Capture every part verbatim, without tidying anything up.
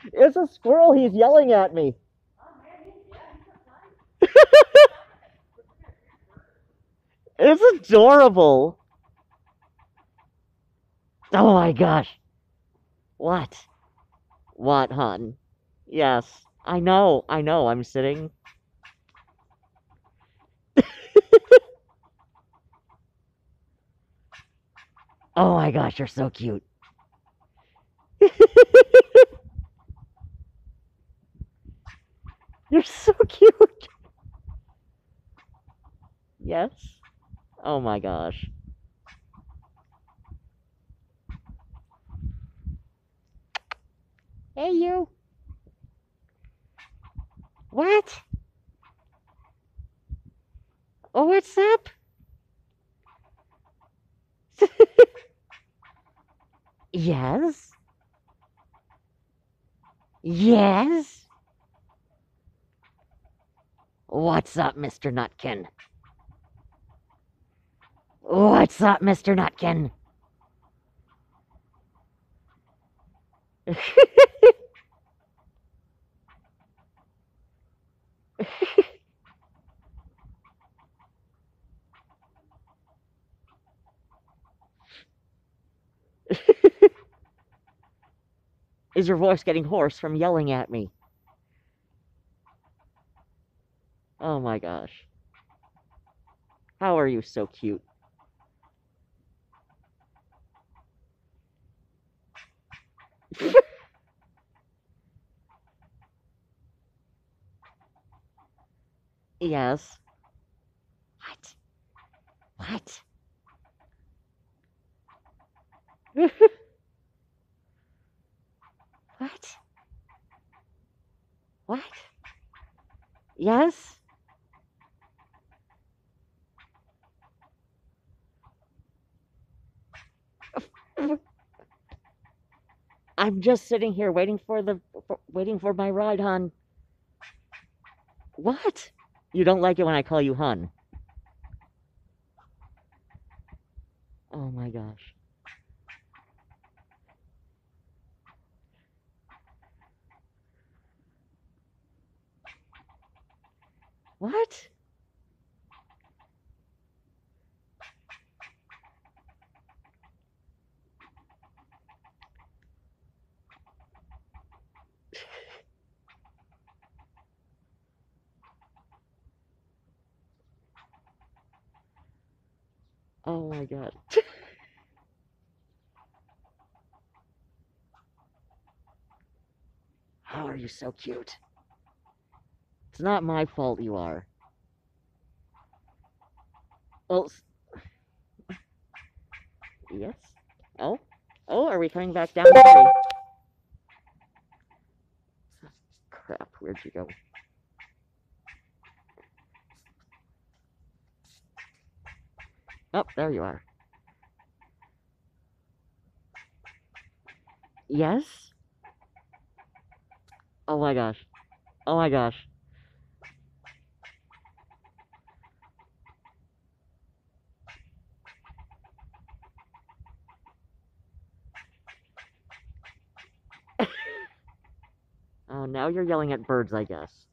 It's a squirrel. He's yelling at me. It's adorable. Oh my gosh. What? What, hon? Yes. I know. I know. I'm sitting. Oh my gosh, you're so cute. You're so cute. Yes. Oh my gosh. Hey, you. What? Oh, what's up? Yes. Yes. What's up, Mister Nutkin? What's up, Mister Nutkin? Is your voice getting hoarse from yelling at me? Oh my gosh. How are you so cute? Yes. What? What? What? What? Yes? I'm just sitting here waiting for the for, waiting for my ride, hon. What? You don't like it when I call you hun? Oh my gosh. What? Oh my god. How are you so cute? It's not my fault you are. Well, yes. Oh? Oh, are we coming back down the tree? Crap, where'd you go? Oh, there you are. Yes? Oh my gosh. Oh my gosh. Oh, now you're yelling at birds, I guess.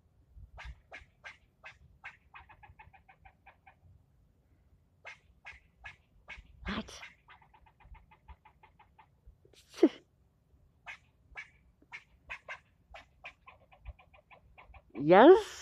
What? Yes?